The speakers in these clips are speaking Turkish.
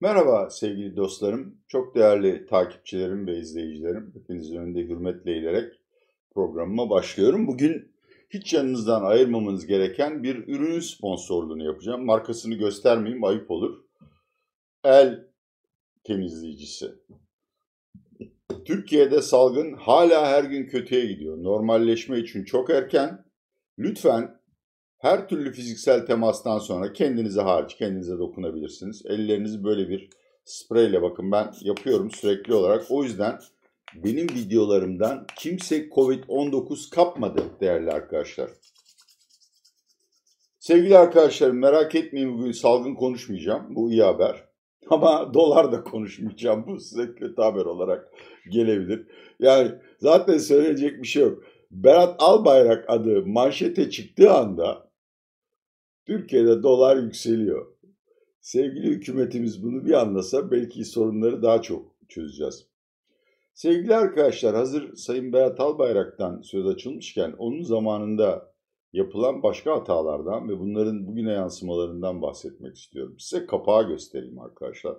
Merhaba sevgili dostlarım, çok değerli takipçilerim ve izleyicilerim. Hepinizin önünde hürmetle eğilerek programıma başlıyorum. Bugün hiç yanınızdan ayırmamanız gereken bir ürünün sponsorluğunu yapacağım. Markasını göstermeyeyim, ayıp olur. El temizleyicisi. Türkiye'de salgın hala her gün kötüye gidiyor. Normalleşme için çok erken. Lütfen her türlü fiziksel temastan sonra kendinize hariç, kendinize dokunabilirsiniz. Ellerinizi böyle bir spreyle bakın ben yapıyorum sürekli olarak. O yüzden benim videolarımdan kimse Covid-19 kapmadı değerli arkadaşlar. Sevgili arkadaşlarım merak etmeyin bugün salgın konuşmayacağım. Bu iyi haber. Ama dolar da konuşmayacağım. Bu size kötü haber olarak gelebilir. Yani zaten söyleyecek bir şey yok. Berat Albayrak adı manşete çıktığı anda Türkiye'de dolar yükseliyor. Sevgili hükümetimiz bunu bir anlasa belki sorunları daha çok çözeceğiz. Sevgili arkadaşlar hazır Sayın Berat Albayrak'tan söz açılmışken onun zamanında yapılan başka hatalardan ve bunların bugüne yansımalarından bahsetmek istiyorum. Size kapağı göstereyim arkadaşlar.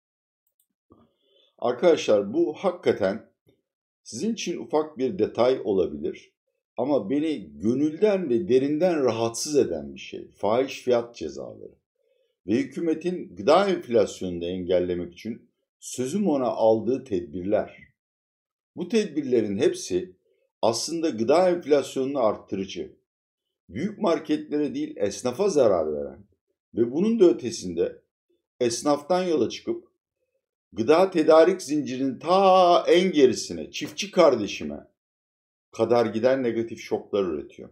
Arkadaşlar bu hakikaten sizin için ufak bir detay olabilir. Ama beni gönülden ve derinden rahatsız eden bir şey. Fahiş fiyat cezaları. Ve hükümetin gıda enflasyonunu engellemek için sözüm ona aldığı tedbirler. Bu tedbirlerin hepsi aslında gıda enflasyonunu arttırıcı. Büyük marketlere değil esnafa zarar veren ve bunun da ötesinde esnaftan yola çıkıp gıda tedarik zincirinin ta en gerisine, çiftçi kardeşime kadar giden negatif şoklar üretiyor.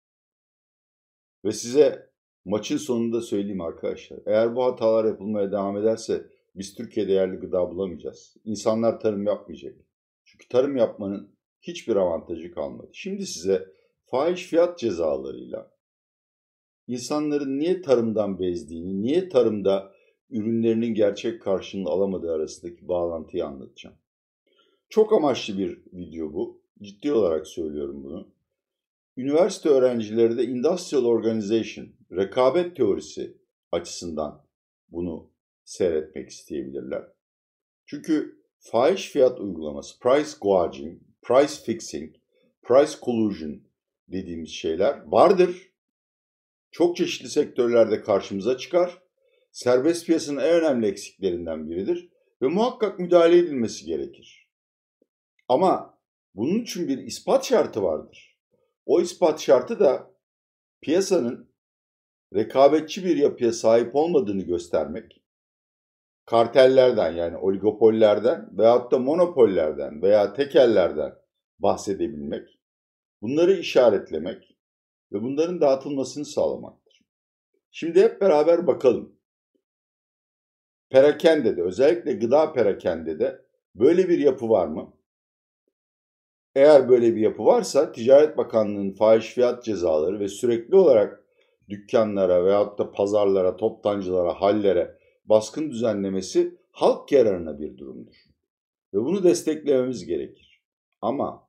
Ve size maçın sonunda söyleyeyim arkadaşlar. Eğer bu hatalar yapılmaya devam ederse biz Türkiye'de yerli gıda bulamayacağız. İnsanlar tarım yapmayacak. Çünkü tarım yapmanın hiçbir avantajı kalmadı. Şimdi size fahiş fiyat cezalarıyla insanların niye tarımdan bezdiğini, niye tarımda ürünlerinin gerçek karşılığını alamadığı arasındaki bağlantıyı anlatacağım. Çok amaçlı bir video bu. Ciddi olarak söylüyorum bunu. Üniversite öğrencileri de Industrial Organization, rekabet teorisi açısından bunu seyretmek isteyebilirler. Çünkü fahiş fiyat uygulaması, price gouging, price fixing, price collusion dediğimiz şeyler vardır. Çok çeşitli sektörlerde karşımıza çıkar. Serbest piyasanın en önemli eksiklerinden biridir ve muhakkak müdahale edilmesi gerekir. Ama bunun için bir ispat şartı vardır. O ispat şartı da piyasanın rekabetçi bir yapıya sahip olmadığını göstermek, kartellerden yani oligopollerden veyahut da monopollerden veya tekellerden bahsedebilmek, bunları işaretlemek ve bunların dağıtılmasını sağlamaktır. Şimdi hep beraber bakalım. Perakendede, özellikle gıda perakendede böyle bir yapı var mı? Eğer böyle bir yapı varsa Ticaret Bakanlığı'nın fahiş fiyat cezaları ve sürekli olarak dükkanlara veyahut da pazarlara, toptancılara, hallere baskın düzenlemesi halk yararına bir durumdur. Ve bunu desteklememiz gerekir. Ama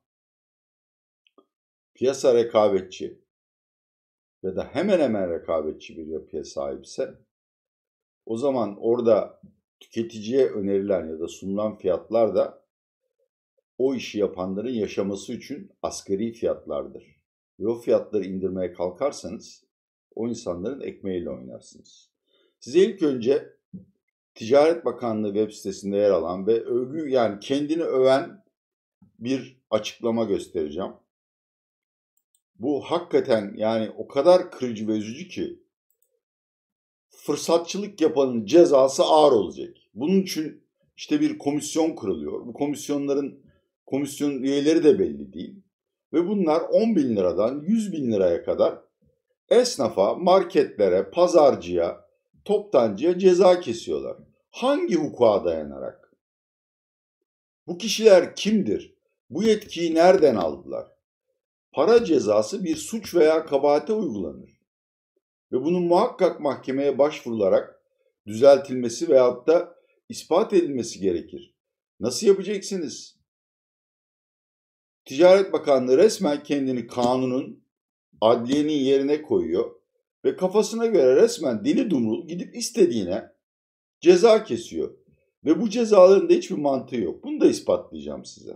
piyasa rekabetçi ya da hemen hemen rekabetçi bir yapıya sahipse o zaman orada tüketiciye önerilen ya da sunulan fiyatlar da o işi yapanların yaşaması için asgari fiyatlardır. Ve o fiyatları indirmeye kalkarsanız o insanların ekmeğiyle oynarsınız. Size ilk önce Ticaret Bakanlığı web sitesinde yer alan ve övgü yani kendini öven bir açıklama göstereceğim. Bu hakikaten yani o kadar kırıcı ve üzücü ki fırsatçılık yapanın cezası ağır olacak. Bunun için işte bir komisyon kuruluyor. Bu komisyon üyeleri de belli değil. Ve bunlar 10 bin liradan 100 bin liraya kadar esnafa, marketlere, pazarcıya, toptancıya ceza kesiyorlar. Hangi hukuka dayanarak? Bu kişiler kimdir? Bu yetkiyi nereden aldılar? Para cezası bir suç veya kabahate uygulanır. Ve bunun muhakkak mahkemeye başvurularak düzeltilmesi veyahut da ispat edilmesi gerekir. Nasıl yapacaksınız? Ticaret Bakanlığı resmen kendini kanunun, adliyenin yerine koyuyor ve kafasına göre resmen deli dumrul gidip istediğine ceza kesiyor. Ve bu cezaların da hiçbir mantığı yok. Bunu da ispatlayacağım size.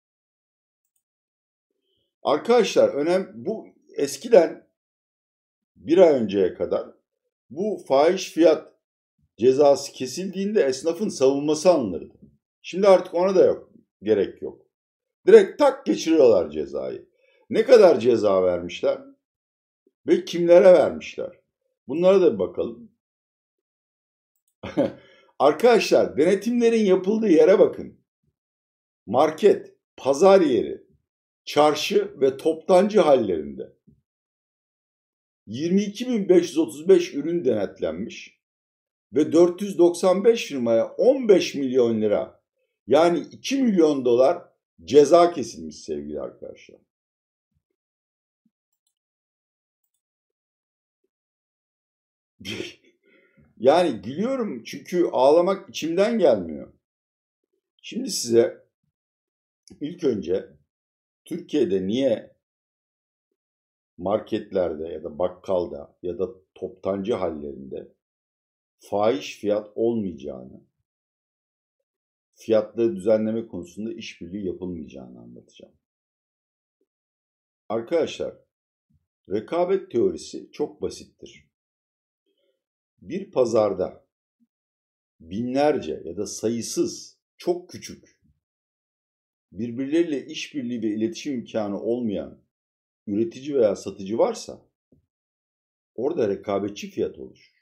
Arkadaşlar bu eskiden bir ay önceye kadar bu fahiş fiyat cezası kesildiğinde esnafın savunması alınırdı. Şimdi artık ona da gerek yok. Direkt tak geçiriyorlar cezayı. Ne kadar ceza vermişler ve kimlere vermişler? Bunlara da bir bakalım. Arkadaşlar denetimlerin yapıldığı yere bakın. Market, pazar yeri, çarşı ve toptancı hallerinde 22.535 ürün denetlenmiş ve 495 firmaya 15 milyon lira yani 2 milyon dolar ceza kesilmiş sevgili arkadaşlar. Yani gülüyorum çünkü ağlamak içimden gelmiyor. Şimdi size ilk önce Türkiye'de niye marketlerde ya da bakkalda ya da toptancı hallerinde fahiş fiyat olmayacağını, fiyatları düzenleme konusunda işbirliği yapılmayacağını anlatacağım. Arkadaşlar, rekabet teorisi çok basittir. Bir pazarda binlerce ya da sayısız çok küçük birbirleriyle işbirliği ve iletişim imkanı olmayan üretici veya satıcı varsa orada rekabetçi fiyat oluşur.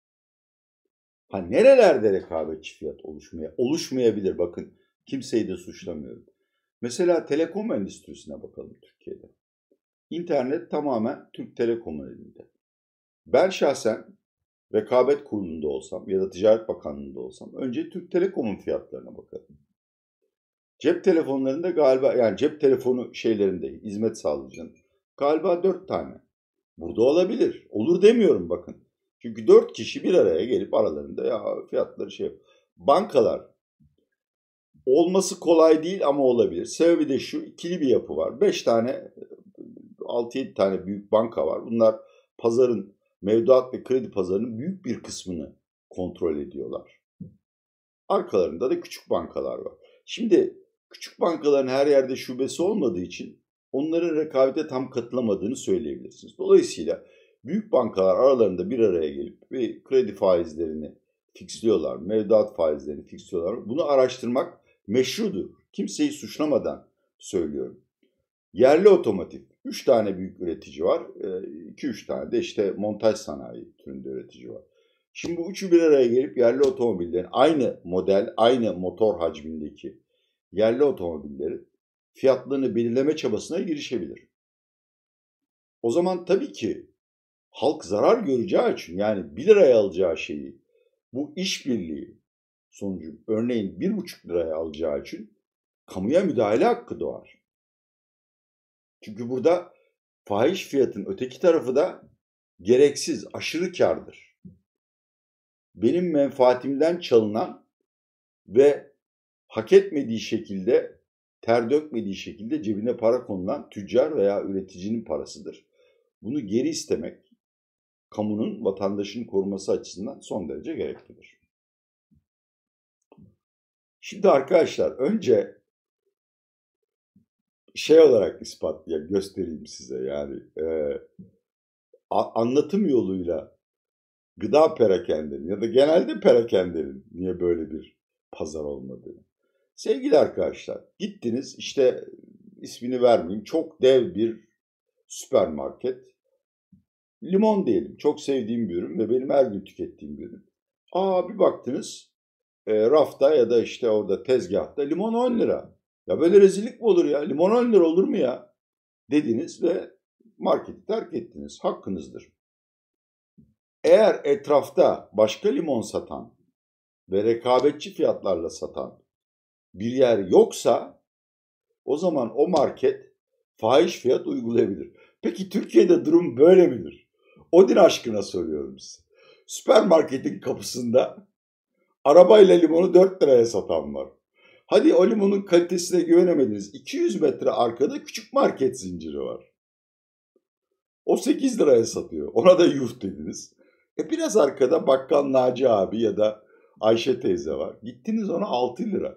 Ha nerelerde rekabetçi fiyat oluşmayabilir bakın kimseyi de suçlamıyorum. Mesela telekom endüstrisine bakalım Türkiye'de. İnternet tamamen Türk Telekom'un elinde. Ben şahsen rekabet kurulunda olsam ya da Ticaret Bakanlığı'nda olsam önce Türk Telekom'un fiyatlarına bakarım. Cep telefonlarında galiba yani cep telefonu şeylerinde hizmet sağlayıcının galiba 4 tane. Burada olabilir. Olur demiyorum bakın. Çünkü 4 kişi bir araya gelip aralarında ya fiyatları bankalar olması kolay değil ama olabilir. Sebebi de şu ikili bir yapı var. 5 tane 6-7 tane büyük banka var. Bunlar pazarın mevduat ve kredi pazarının büyük bir kısmını kontrol ediyorlar. Arkalarında da küçük bankalar var. Şimdi küçük bankaların her yerde şubesi olmadığı için onların rekabete tam katılamadığını söyleyebilirsiniz. Dolayısıyla büyük bankalar aralarında bir araya gelip bir kredi faizlerini fixliyorlar, mevduat faizlerini fixliyorlar. Bunu araştırmak meşrudur. Kimseyi suçlamadan söylüyorum. Yerli otomotiv. 3 tane büyük üretici var. 2-3 tane de işte montaj sanayi türünde üretici var. Şimdi bu üçü bir araya gelip yerli otomobillerin aynı model, aynı motor hacmindeki yerli otomobillerin fiyatlarını belirleme çabasına girişebilir. O zaman tabii ki halk zarar göreceği için yani 1 liraya alacağı şeyi bu işbirliği sonucu örneğin 1,5 liraya alacağı için kamuya müdahale hakkı doğar. Çünkü burada fahiş fiyatın öteki tarafı da gereksiz, aşırı kârdır. Benim menfaatimden çalınan ve hak etmediği şekilde, ter dökmediği şekilde cebine para konulan tüccar veya üreticinin parasıdır. Bunu geri istemek, kamunun vatandaşını koruması açısından son derece gereklidir. Şimdi arkadaşlar önce olarak göstereyim size yani anlatım yoluyla gıda perakendelerin ya da genelde perakendelerin niye böyle bir pazar olmadığını. Sevgili arkadaşlar gittiniz işte ismini vermeyeyim çok dev bir süpermarket. Limon diyelim çok sevdiğim bir ürün ve benim her gün tükettiğim bir ürün. Bir baktınız rafta ya da işte orada tezgahta limon 10 lira. Ya böyle rezillik mi olur ya? Limon 10 lira olur mu ya? Dediniz ve marketi terk ettiniz. Hakkınızdır. Eğer etrafta başka limon satan ve rekabetçi fiyatlarla satan bir yer yoksa o zaman o market fahiş fiyat uygulayabilir. Peki Türkiye'de durum böyle midir? Odin aşkına soruyorum size. Süpermarketin kapısında arabayla limonu 4 liraya satan var. Hadi o limonun kalitesine güvenemediniz. 200 metre arkada küçük market zinciri var. O 8 liraya satıyor. Ona da yuh dediniz. Biraz arkada bakkal Naci abi ya da Ayşe teyze var. Gittiniz ona 6 lira.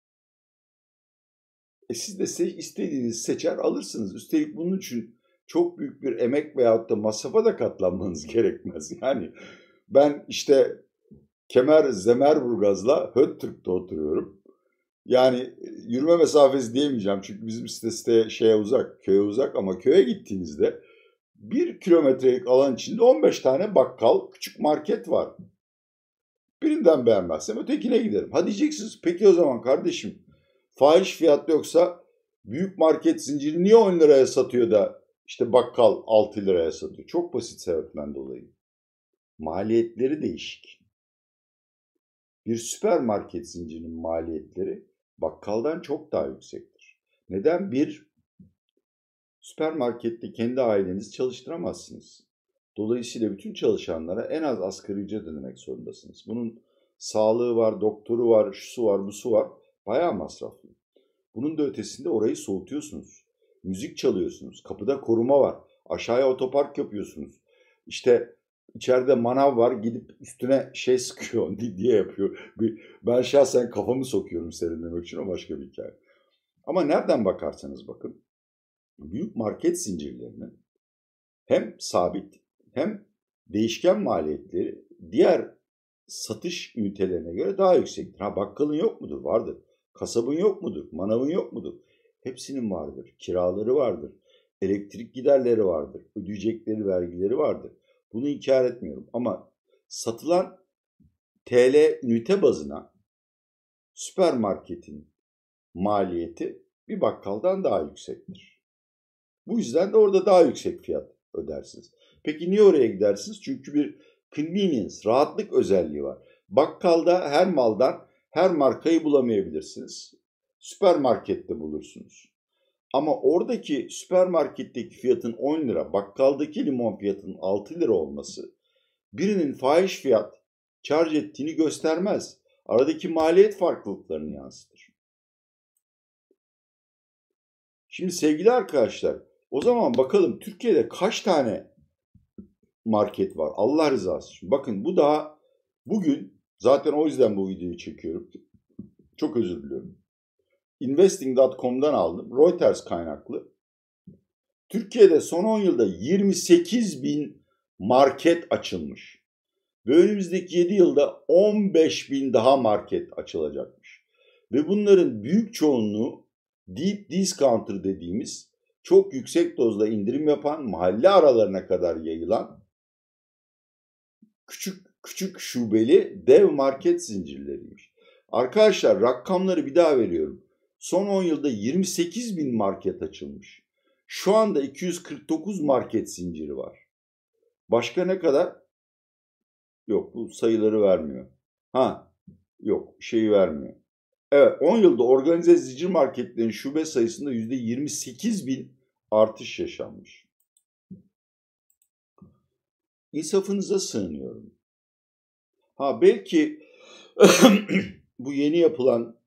Siz de istediğinizi seçer alırsınız. Üstelik bunun için çok büyük bir emek veyahut da masrafa da katlanmanız gerekmez. Yani ben işte Zemerburgaz'la Höttürk'te oturuyorum. Yani yürüme mesafesi diyemeyeceğim çünkü bizim site şeye uzak, köye uzak, ama köye gittiğinizde 1 kilometrelik alan içinde 15 tane bakkal, küçük market var. Birinden beğenmezsem ötekine giderim. Ha diyeceksiniz, peki o zaman kardeşim fahiş fiyatlı yoksa büyük market zinciri niye 10 liraya satıyor da işte bakkal 6 liraya satıyor? Çok basit sebepten dolayı. Maliyetleri değişik. Bir süpermarket zincirinin maliyetleri bakkaldan çok daha yüksektir. Neden? Bir, süpermarkette kendi ailenizi çalıştıramazsınız. Dolayısıyla bütün çalışanlara en az asgari ücret ödemek zorundasınız. Bunun sağlığı var, doktoru var, şusu var, busu var. Bayağı masraflı. Bunun da ötesinde orayı soğutuyorsunuz. Müzik çalıyorsunuz. Kapıda koruma var. Aşağıya otopark yapıyorsunuz. İşte içeride manav var. Gidip üstüne şey sıkıyor diye yapıyor. Ben şahsen kafamı sokuyorum serinlemek için, o başka bir hikaye. Ama nereden bakarsanız bakın, büyük market zincirlerinin hem sabit hem değişken maliyetleri diğer satış ünitelerine göre daha yüksektir. Ha, bakkalın yok mudur? Vardır. Kasabın yok mudur? Manavın yok mudur? Hepsinin vardır. Kiraları vardır. Elektrik giderleri vardır. Ödeyecekleri vergileri vardır. Bunu inkar etmiyorum. Ama satılan TL ünite bazına süpermarketin maliyeti bir bakkaldan daha yüksektir. Bu yüzden de orada daha yüksek fiyat ödersiniz. Peki niye oraya gidersiniz? Çünkü bir convenience, rahatlık özelliği var. Bakkalda her maldan her markayı bulamayabilirsiniz. Süpermarkette bulursunuz. Ama oradaki süpermarketteki fiyatın 10 lira, bakkaldaki limon fiyatının 6 lira olması birinin fahiş fiyat charge ettiğini göstermez. Aradaki maliyet farklılıklarını yansıtır. Şimdi sevgili arkadaşlar, o zaman bakalım Türkiye'de kaç tane market var? Allah rızası için. Bakın bu daha bugün, zaten o yüzden bu videoyu çekiyorum. Çok özür diliyorum. Investing.com'dan aldım. Reuters kaynaklı. Türkiye'de son 10 yılda 28 bin market açılmış. Ve önümüzdeki 7 yılda 15 bin daha market açılacakmış. Ve bunların büyük çoğunluğu deep discounter dediğimiz çok yüksek dozda indirim yapan, mahalle aralarına kadar yayılan küçük şubeli dev market zincirleriymiş. Arkadaşlar rakamları bir daha veriyorum. Son 10 yılda 28 bin market açılmış. Şu anda 249 market zinciri var. Başka ne kadar? Yok, bu sayıları vermiyor. Yok, şeyi vermiyor. Evet, 10 yılda organize zincir marketlerin şube sayısında %28 bin artış yaşanmış. İnsafınıza sığınıyorum. Belki bu yeni yapılan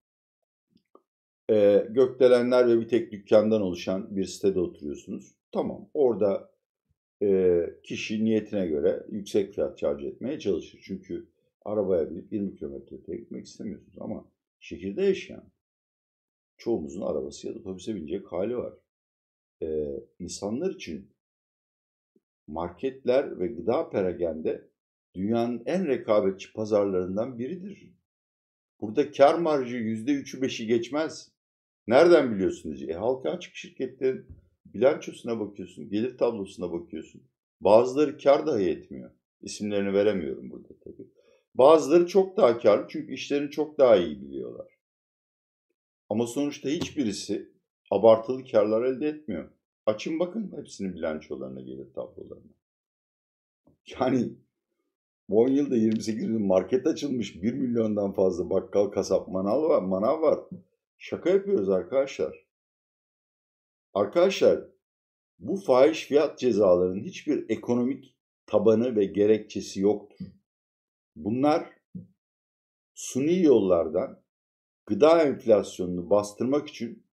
gökdelenler ve bir tek dükkandan oluşan bir sitede oturuyorsunuz. Tamam, orada kişi niyetine göre yüksek fiyat charge etmeye çalışır. Çünkü arabaya binip 20 kilometre öteye gitmek istemiyorsunuz. Ama şehirde yaşayan çoğumuzun arabası ya da otobüse binecek hali var. İnsanlar için marketler ve gıda perakende dünyanın en rekabetçi pazarlarından biridir. Burada kar marjı %3'ü 5'i geçmez. Nereden biliyorsunuz? Halka açık şirketlerin bilançosuna bakıyorsun, gelir tablosuna bakıyorsun. Bazıları kar dahi etmiyor. İsimlerini veremiyorum burada tabii. Bazıları çok daha karlı çünkü işlerini çok daha iyi biliyorlar. Ama sonuçta hiçbirisi abartılı karlar elde etmiyor. Açın bakın hepsinin bilançolarına, gelir tablolarına. Yani 10 yılda 28 bin market açılmış, 1 milyondan fazla bakkal, kasap, manav var. Şaka yapıyoruz arkadaşlar. Arkadaşlar, bu fahiş fiyat cezalarının hiçbir ekonomik tabanı ve gerekçesi yoktur. Bunlar suni yollardan gıda enflasyonunu bastırmak için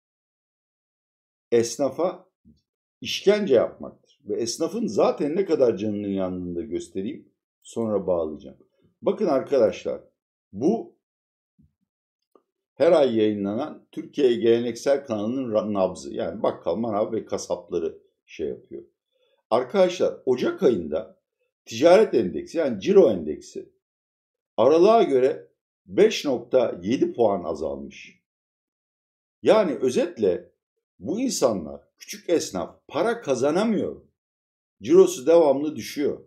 esnafa işkence yapmaktır. Ve esnafın zaten ne kadar canının yandığını da göstereyim, sonra bağlayacağım. Bakın arkadaşlar, Bu her ay yayınlanan Türkiye Geleneksel kanalının nabzı. Yani bakkal, manav ve kasapları şey yapıyor. Arkadaşlar Ocak ayında ticaret endeksi yani ciro endeksi aralığa göre 5,7 puan azalmış. Yani özetle bu insanlar, küçük esnaf para kazanamıyor. Cirosu devamlı düşüyor.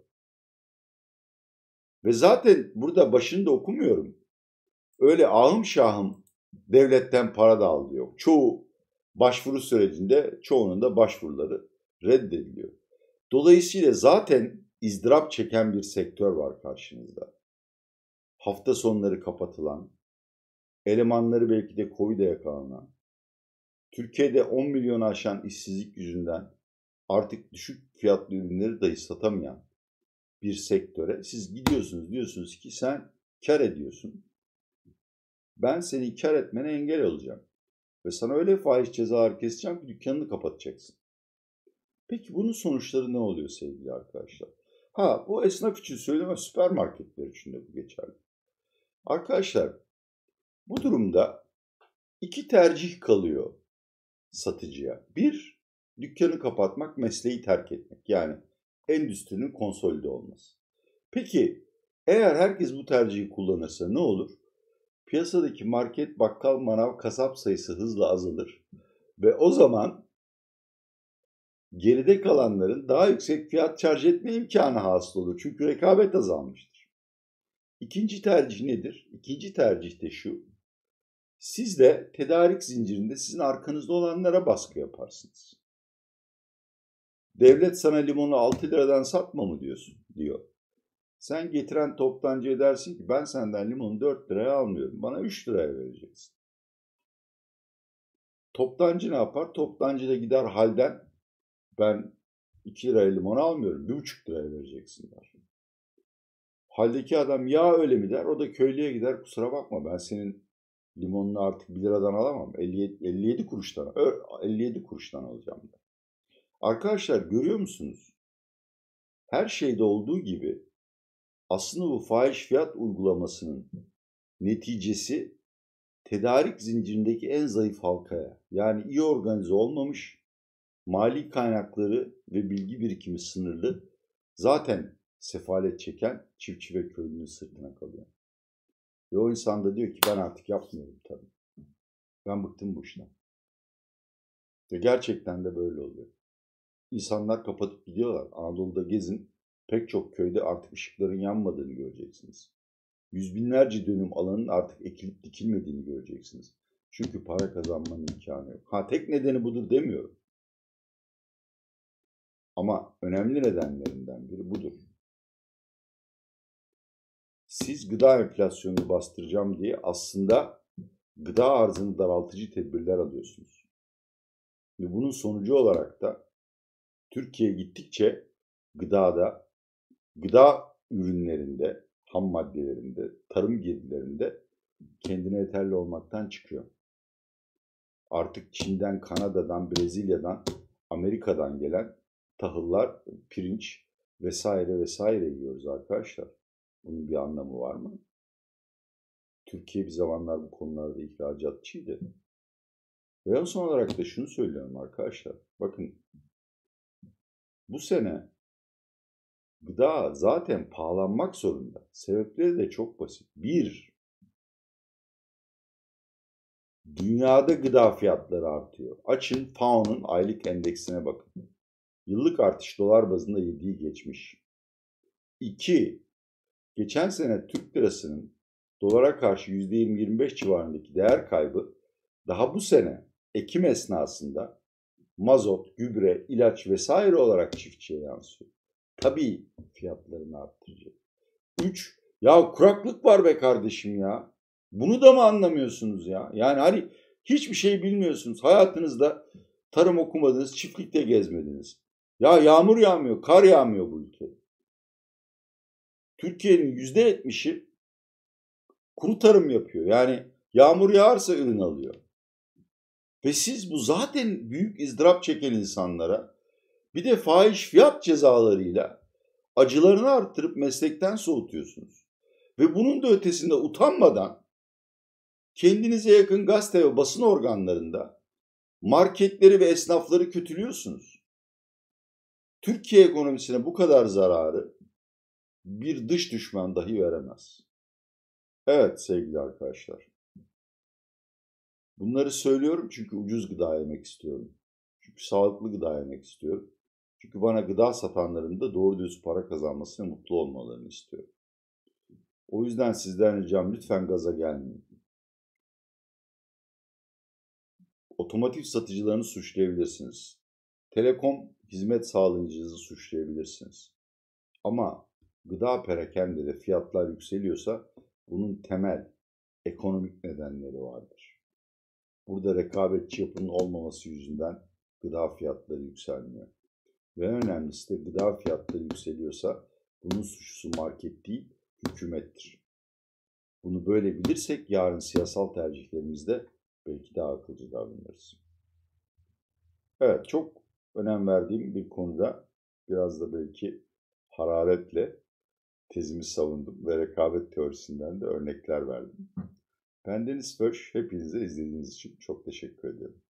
Ve zaten burada başını da okumuyorum. Öyle ahım şahım devletten para da aldı yok. Çoğu başvuru sürecinde çoğunun da başvuruları reddediliyor. Dolayısıyla zaten ızdırap çeken bir sektör var karşınızda. Hafta sonları kapatılan, elemanları belki de Covid'e yakalanan, Türkiye'de 10 milyonu aşan işsizlik yüzünden artık düşük fiyatlı ürünleri dahi satamayan bir sektöre siz gidiyorsunuz, diyorsunuz ki sen kar ediyorsun. Ben seni kar etmene engel olacağım. Ve sana öyle fahiş cezalar keseceğim ki dükkanını kapatacaksın. Peki bunun sonuçları ne oluyor sevgili arkadaşlar? Bu esnaf için söyleme, süpermarketler için de bu geçerli. Arkadaşlar bu durumda iki tercih kalıyor satıcıya. Bir, dükkanı kapatmak, mesleği terk etmek. Yani endüstrinin konsolide olması. Peki eğer herkes bu tercihi kullanırsa ne olur? Piyasadaki market, bakkal, manav, kasap sayısı hızla azalır. Ve o zaman geride kalanların daha yüksek fiyat charge etme imkanı hasıl olur. Çünkü rekabet azalmıştır. İkinci tercih nedir? İkinci tercih de şu. Siz de tedarik zincirinde sizin arkanızda olanlara baskı yaparsınız. Devlet sana limonu 6 liradan satma mı diyor. Sen getiren toptancıya dersin ki ben senden limonu 4 liraya almıyorum. Bana 3 liraya vereceksin. Toptancı ne yapar? Toptancı da gider halden ben 2 liraya limon almıyorum. 1,5 liraya vereceksin der. Haldeki adam ya öyle mi der? O da köylüye gider, kusura bakma ben senin limonunu artık 1 liradan alamam. 57 kuruştan alacağım der. Arkadaşlar görüyor musunuz? Her şeyde olduğu gibi aslında bu fahiş fiyat uygulamasının neticesi tedarik zincirindeki en zayıf halkaya, yani iyi organize olmamış, mali kaynakları ve bilgi birikimi sınırlı, zaten sefalet çeken çiftçi ve köylünün sırtına kalıyor. Ve o insan da diyor ki ben artık yapmıyorum tabii. Ben bıktım bu işten. Ve gerçekten de böyle oluyor. İnsanlar kapatıp gidiyorlar. Anadolu'da gezin, pek çok köyde artık ışıkların yanmadığını göreceksiniz. Yüz binlerce dönüm alanın artık ekilip dikilmediğini göreceksiniz. Çünkü para kazanmanın imkanı yok. Tek nedeni budur demiyorum. Ama önemli nedenlerinden biri budur. Siz gıda enflasyonunu bastıracağım diye aslında gıda arzını daraltıcı tedbirler alıyorsunuz. Ve bunun sonucu olarak da Türkiye gittikçe gıda ürünlerinde, ham maddelerinde, tarım girdilerinde kendine yeterli olmaktan çıkıyor. Artık Çin'den, Kanada'dan, Brezilya'dan, Amerika'dan gelen tahıllar, pirinç vesaire vesaire yiyoruz arkadaşlar. Bunun bir anlamı var mı? Türkiye bir zamanlar bu konularda ihracatçıydı. Ve son olarak da şunu söylüyorum arkadaşlar. Bakın bu sene gıda zaten pahalanmak zorunda. Sebepleri de çok basit. Bir, dünyada gıda fiyatları artıyor. Açın FAO'nun aylık endeksine bakın. Yıllık artış dolar bazında 7'yi geçmiş. 2, geçen sene Türk lirasının dolara karşı %20-25 civarındaki değer kaybı daha bu sene Ekim esnasında mazot, gübre, ilaç vesaire olarak çiftçiye yansıyor. Tabii fiyatlarını arttıracak. 3, ya kuraklık var be kardeşim ya. Bunu da mı anlamıyorsunuz ya? Yani hani hiçbir şey bilmiyorsunuz. Hayatınızda tarım okumadınız, çiftlikte gezmediniz. Ya yağmur yağmıyor, kar yağmıyor bu ülkede. Türkiye'nin %70'i kuru tarım yapıyor. Yani yağmur yağarsa ürün alıyor. Ve siz bu zaten büyük ızdırap çeken insanlara bir de fahiş fiyat cezalarıyla acılarını arttırıp meslekten soğutuyorsunuz. Ve bunun da ötesinde utanmadan kendinize yakın gazete ve basın organlarında marketleri ve esnafları kötülüyorsunuz. Türkiye ekonomisine bu kadar zararı bir dış düşman dahi veremez. Evet sevgili arkadaşlar. Bunları söylüyorum çünkü ucuz gıda yemek istiyorum. Çünkü sağlıklı gıda yemek istiyorum. Çünkü bana gıda satanların da doğru düz para kazanmasını, mutlu olmalarını istiyorum. O yüzden sizden ricam lütfen gaza gelmeyin. Otomotiv satıcılarını suçlayabilirsiniz. Telekom hizmet sağlayıcınızı suçlayabilirsiniz. Ama gıda perakende de fiyatlar yükseliyorsa bunun temel ekonomik nedenleri vardır. Burada rekabetçi yapının olmaması yüzünden gıda fiyatları yükselmiyor. Ve önemlisi de gıda fiyatları yükseliyorsa bunun suçlusu market değil, hükümettir. Bunu böyle bilirsek yarın siyasal tercihlerimizde belki daha akılcı davranırız. Evet, çok önem verdiğim bir konuda biraz da belki hararetle tezimi savundum ve rekabet teorisinden de örnekler verdim. Ben Deniz Föş, hepinize izlediğiniz için çok teşekkür ederim.